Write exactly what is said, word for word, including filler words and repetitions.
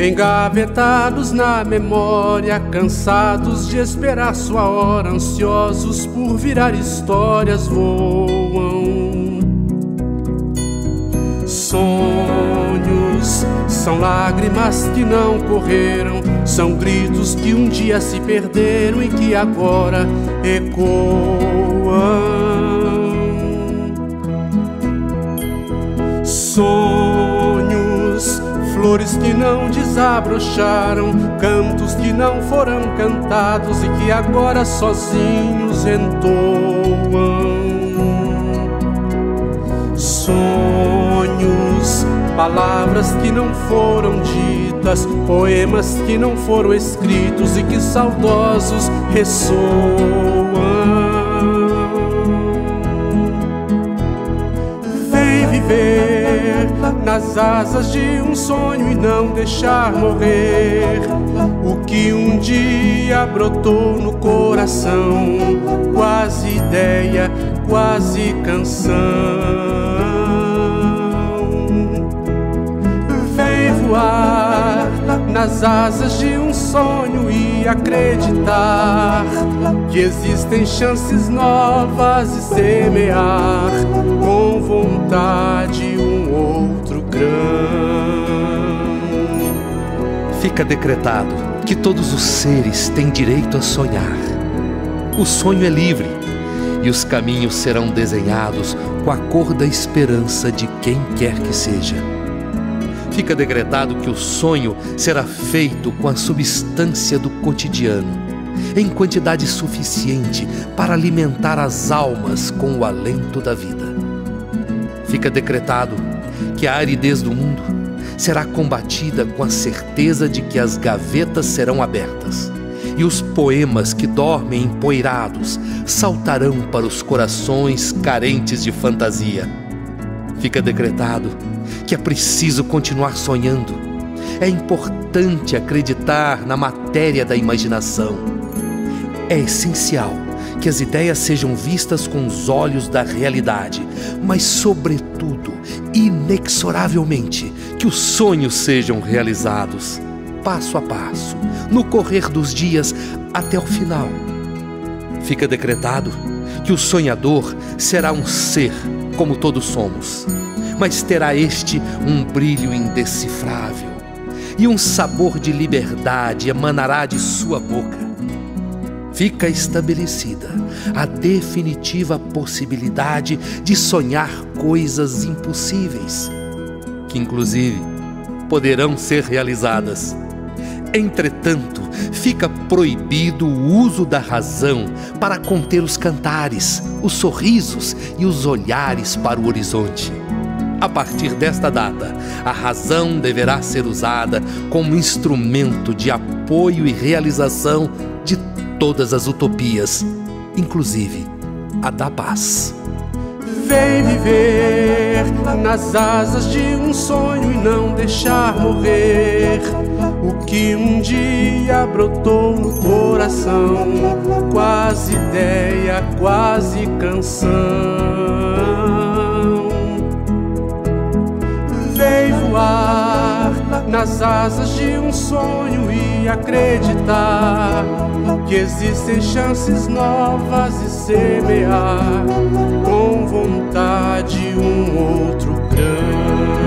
engavetados na memória, cansados de esperar sua hora, ansiosos por virar histórias, voam. Sonhos são lágrimas que não correram, são gritos que um dia se perderam e que agora ecoam. Sonhos, flores que não desabrocharam, cantos que não foram cantados e que agora sozinhos entoam. Sonhos, palavras que não foram ditas, poemas que não foram escritos e que saudosos ressoam. Vem viver nas asas de um sonho e não deixar morrer o que um dia brotou no coração, quase ideia, quase canção. Vem voar nas asas de um sonho e acreditar que existem chances novas e semear com vontade um outro grão. Fica decretado que todos os seres têm direito a sonhar. O sonho é livre e os caminhos serão desenhados com a cor da esperança de quem quer que seja. Fica decretado que o sonho será feito com a substância do cotidiano, em quantidade suficiente para alimentar as almas com o alento da vida. Fica decretado que a aridez do mundo será combatida com a certeza de que as gavetas serão abertas e os poemas que dormem empoeirados saltarão para os corações carentes de fantasia. Fica decretado que é preciso continuar sonhando. É importante acreditar na matéria da imaginação. É essencial que as ideias sejam vistas com os olhos da realidade, mas, sobretudo, inexoravelmente, que os sonhos sejam realizados, passo a passo, no correr dos dias até o final. Fica decretado que o sonhador será um ser como todos somos, mas terá este um brilho indecifrável e um sabor de liberdade emanará de sua boca. Fica estabelecida a definitiva possibilidade de sonhar coisas impossíveis, que inclusive poderão ser realizadas. Entretanto, fica proibido o uso da razão para conter os cantares, os sorrisos e os olhares para o horizonte. A partir desta data, a razão deverá ser usada como instrumento de apoio e realização de todas as utopias, inclusive a da paz. Vem viver nas asas de um sonho e não deixar morrer o que um dia brotou no coração, quase ideia, quase canção. Vem voar nas asas de um sonho e acreditar que existem chances novas e semear com vontade um outro grão.